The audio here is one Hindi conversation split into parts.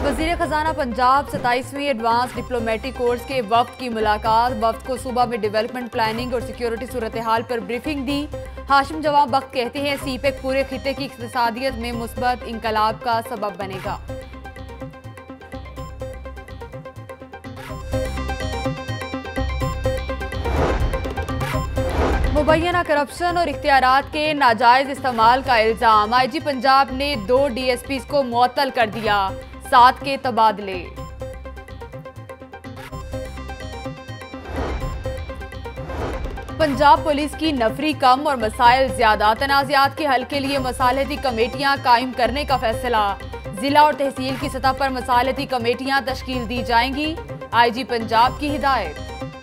वज़ीर खजाना पंजाब 27वीं एडवांस डिप्लोमेटिक कोर्स के वफ्द की मुलाकात। वफ्द को सूबा में डेवलपमेंट प्लानिंग और सिक्योरिटी सूरत हाल पर ब्रीफिंग दी। हाशिम जवाब बख्त कहते हैं सीपेक पूरे खिते की इक़्तिसादियत में मुस्बत इंकलाब का सबब बनेगा। मुबैना करप्शन और इख्तियारात के नाजायज इस्तेमाल का इल्जाम। IG पंजाब ने 2 DSPs को मुअत्तल कर दिया। 7 के तबादले। पंजाब पुलिस की नफरी कम और मसाइल ज्यादा। तनाज़ात के हल के लिए मसालहती कमेटियां कायम करने का फैसला। जिला और तहसील की सतह पर मसालहती कमेटियां तश्कील दी जाएंगी। IG पंजाब की हिदायत।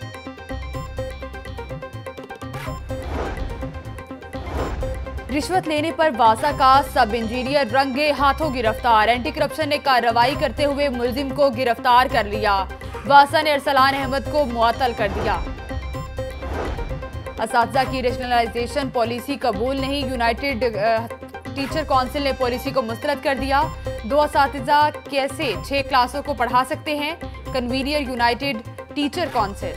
रिश्वत लेने पर वासा का सब इंजीनियर रंगे हाथों गिरफ्तार। एंटी करप्शन ने कार्रवाई करते हुए मुलजिम को गिरफ्तार कर लिया। वासा ने अरसलान अहमद को मुअत्तल कर दिया। असातिज़ा की रैशनलाइजेशन पॉलिसी कबूल नहीं। यूनाइटेड टीचर काउंसिल ने पॉलिसी को मुस्तरद कर दिया। 2 असातिज़ा कैसे 6 क्लासों को पढ़ा सकते हैं? Convener united teacher council.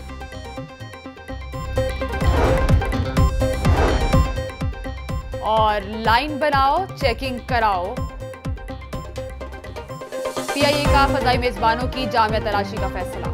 और लाइन बनाओ, चेकिंग कराओ। PIA का फजाई मेजबानों की जामिया तलाशी का फैसला।